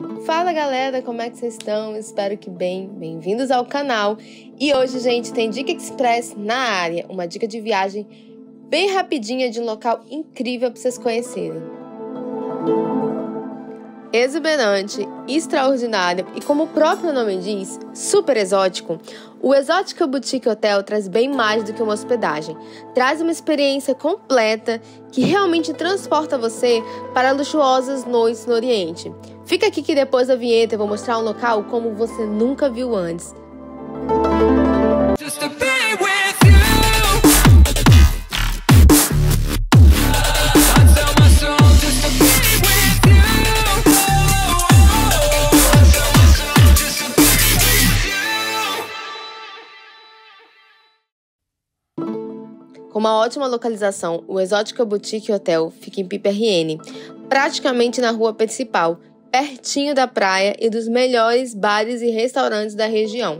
Fala galera, como é que vocês estão? Espero que bem. Bem-vindos ao canal. E hoje, gente, tem Dica Express na área. Uma dica de viagem bem rapidinha de um local incrível para vocês conhecerem. Exuberante, extraordinário e, como o próprio nome diz, super exótico, o Exótica Boutique Hotel traz bem mais do que uma hospedagem. Traz uma experiência completa que realmente transporta você para luxuosas noites no Oriente. Fica aqui que depois da vinheta eu vou mostrar um local como você nunca viu antes. Com uma ótima localização, o Exótica Boutique Hotel fica em Piper RN, praticamente na rua principal, pertinho da praia e dos melhores bares e restaurantes da região.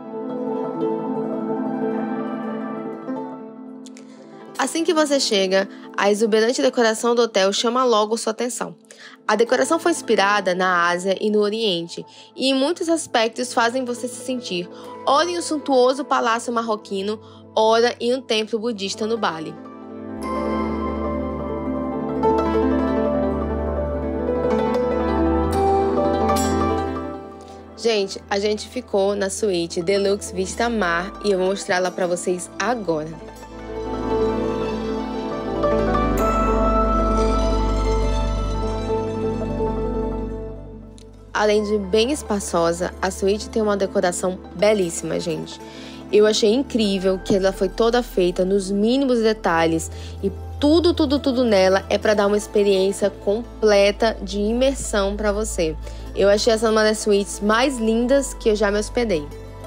Assim que você chega, a exuberante decoração do hotel chama logo sua atenção. A decoração foi inspirada na Ásia e no Oriente, e em muitos aspectos fazem você se sentir ora em um suntuoso palácio marroquino, ora em um templo budista no Bali. Gente, a gente ficou na suíte Deluxe Vista Mar e eu vou mostrar ela pra vocês agora. Além de bem espaçosa, a suíte tem uma decoração belíssima, gente. Eu achei incrível que ela foi toda feita nos mínimos detalhes e tudo nela é para dar uma experiência completa de imersão para você. Eu achei essa uma das suítes mais lindas que eu já me hospedei.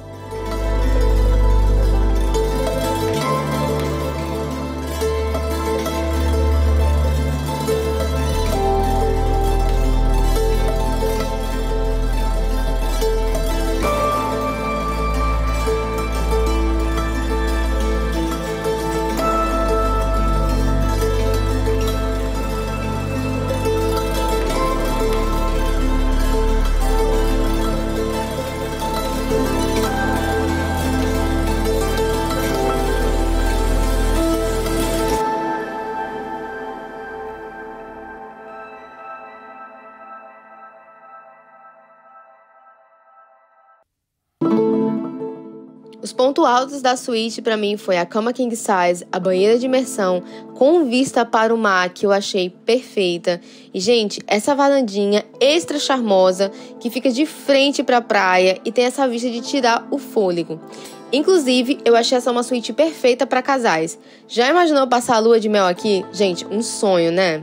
Os pontos altos da suíte para mim foi a cama king size, a banheira de imersão com vista para o mar, que eu achei perfeita. E, gente, essa varandinha extra charmosa que fica de frente para a praia e tem essa vista de tirar o fôlego. Inclusive, eu achei essa uma suíte perfeita para casais. Já imaginou passar a lua de mel aqui? Gente, um sonho, né?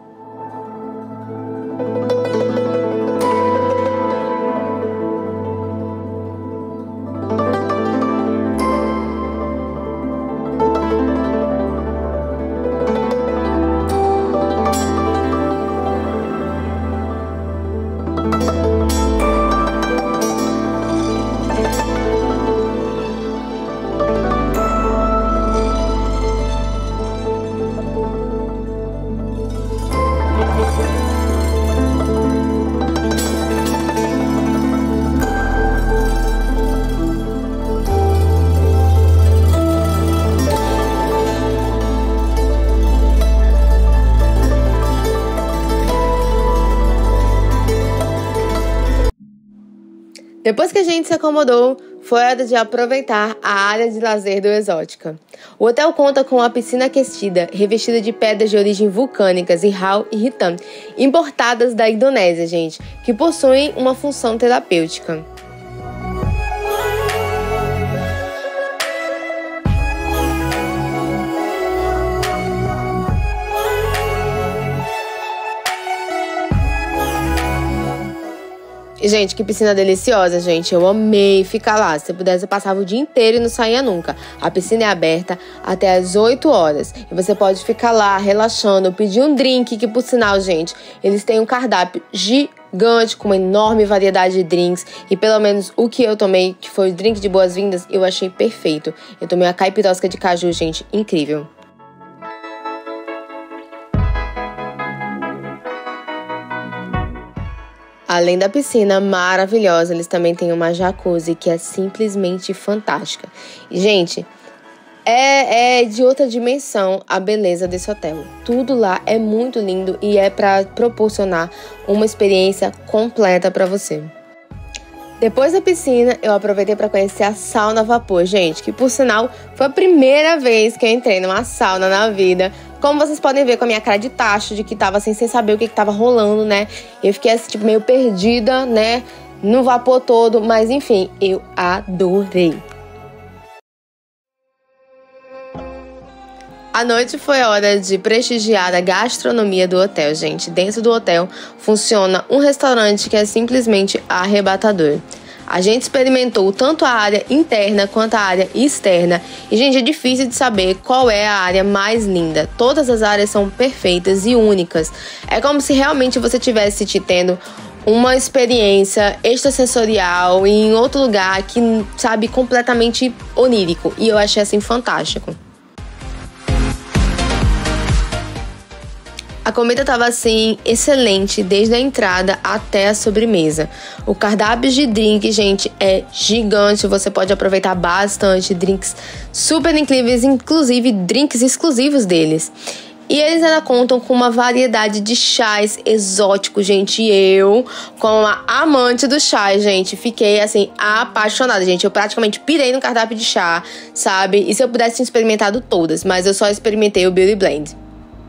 Depois que a gente se acomodou, foi hora de aproveitar a área de lazer do Exótica. O hotel conta com uma piscina aquecida, revestida de pedras de origem vulcânicas e Hau e Hitam, importadas da Indonésia, gente, que possuem uma função terapêutica. E, gente, que piscina deliciosa, gente. Eu amei ficar lá. Se eu pudesse, eu passava o dia inteiro e não saía nunca. A piscina é aberta até às 8 horas. E você pode ficar lá, relaxando, pedir um drink, que, por sinal, gente, eles têm um cardápio gigante, com uma enorme variedade de drinks. E pelo menos o que eu tomei, que foi o drink de boas-vindas, eu achei perfeito. Eu tomei a caipirosca de caju, gente, incrível. Além da piscina maravilhosa, eles também têm uma jacuzzi que é simplesmente fantástica. E, gente, é de outra dimensão a beleza desse hotel. Tudo lá é muito lindo e é para proporcionar uma experiência completa para você. Depois da piscina, eu aproveitei para conhecer a sauna a vapor, gente, que por sinal foi a primeira vez que eu entrei numa sauna na vida. Como vocês podem ver com a minha cara de tacho, de que tava assim, sem saber o que tava rolando, né? Eu fiquei assim, tipo, meio perdida, né? No vapor todo, mas enfim, eu adorei. A noite foi hora de prestigiar a gastronomia do hotel, gente. Dentro do hotel funciona um restaurante que é simplesmente arrebatador. A gente experimentou tanto a área interna quanto a área externa. E, gente, é difícil de saber qual é a área mais linda. Todas as áreas são perfeitas e únicas. É como se realmente você estivesse tendo uma experiência extrasensorial em outro lugar que, sabe, completamente onírico. E eu achei, assim, fantástico. A comida estava assim, excelente, desde a entrada até a sobremesa. O cardápio de drink, gente, é gigante. Você pode aproveitar bastante, drinks super incríveis, inclusive drinks exclusivos deles. E eles ainda contam com uma variedade de chás exóticos, gente. E eu, como uma amante do chá, gente, fiquei, assim, apaixonada, gente. Eu praticamente pirei no cardápio de chá, sabe? E se eu pudesse ter experimentado todas, mas eu só experimentei o Beauty Blend.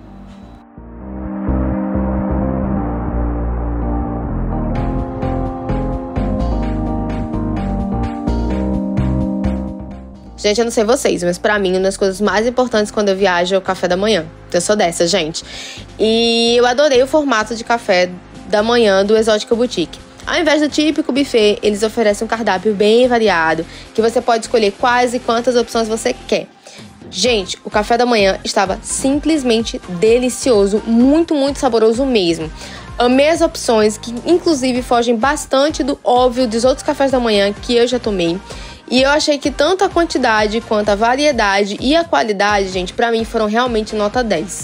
Gente, eu não sei vocês, mas pra mim, uma das coisas mais importantes quando eu viajo é o café da manhã. Eu sou dessa, gente. E eu adorei o formato de café da manhã do Exótica Boutique. Ao invés do típico buffet, eles oferecem um cardápio bem variado, que você pode escolher quais e quantas opções você quer. Gente, o café da manhã estava simplesmente delicioso, muito, muito saboroso mesmo. Amei as opções, que inclusive fogem bastante do óbvio dos outros cafés da manhã que eu já tomei. E eu achei que tanto a quantidade quanto a variedade e a qualidade, gente, pra mim foram realmente nota 10.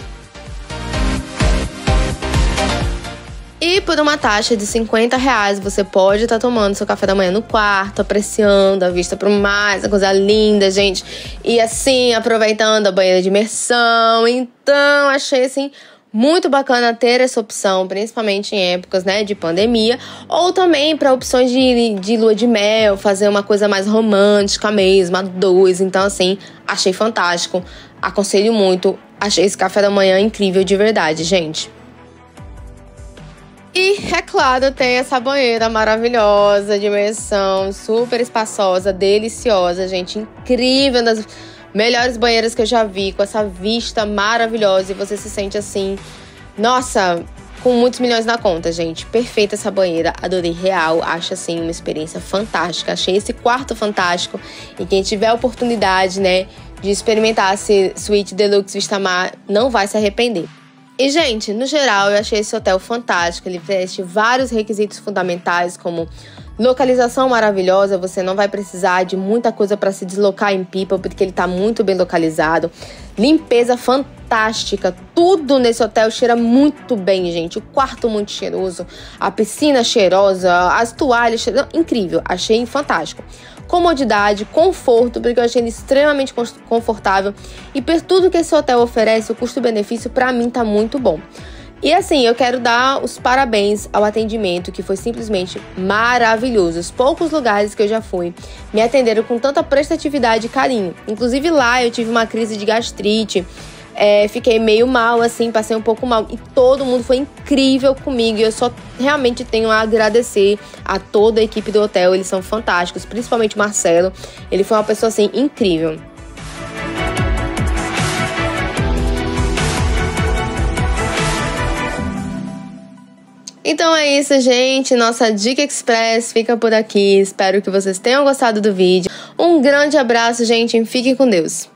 E por uma taxa de R$50, você pode estar tomando seu café da manhã no quarto, apreciando a vista pro mar, essa coisa linda, gente. E assim, aproveitando a banheira de imersão. Então, achei assim muito bacana ter essa opção, principalmente em épocas, né, de pandemia, ou também para opções de lua de mel, fazer uma coisa mais romântica mesmo, a dois. Então, assim, achei fantástico, aconselho muito, achei esse café da manhã incrível de verdade, gente. E, é claro, tem essa banheira maravilhosa, de imersão, super espaçosa, deliciosa, gente, incrível, das melhores banheiras que eu já vi, com essa vista maravilhosa, e você se sente assim, nossa, com muitos milhões na conta, gente. Perfeita essa banheira, adorei real, acho assim uma experiência fantástica. Achei esse quarto fantástico, e quem tiver a oportunidade, né, de experimentar esse Suite Deluxe Vista Mar, não vai se arrepender. E, gente, no geral, eu achei esse hotel fantástico. Ele veste vários requisitos fundamentais, como localização maravilhosa. Você não vai precisar de muita coisa para se deslocar em Pipa, porque ele está muito bem localizado. Limpeza fantástica. Tudo nesse hotel cheira muito bem, gente. O quarto muito cheiroso, a piscina cheirosa, as toalhas cheirosas. Incrível, achei fantástico. Comodidade, conforto, porque eu achei ele extremamente confortável. E por tudo que esse hotel oferece, o custo-benefício pra mim tá muito bom. E assim, eu quero dar os parabéns ao atendimento, que foi simplesmente maravilhoso. Os poucos lugares que eu já fui me atenderam com tanta prestatividade e carinho. Inclusive lá eu tive uma crise de gastrite. Fiquei meio mal, assim, passei um pouco mal. E todo mundo foi incrível comigo. E eu só realmente tenho a agradecer a toda a equipe do hotel. Eles são fantásticos, principalmente o Marcelo. Ele foi uma pessoa, assim, incrível. Então é isso, gente. Nossa Dica Express fica por aqui. Espero que vocês tenham gostado do vídeo. Um grande abraço, gente. Fiquem com Deus.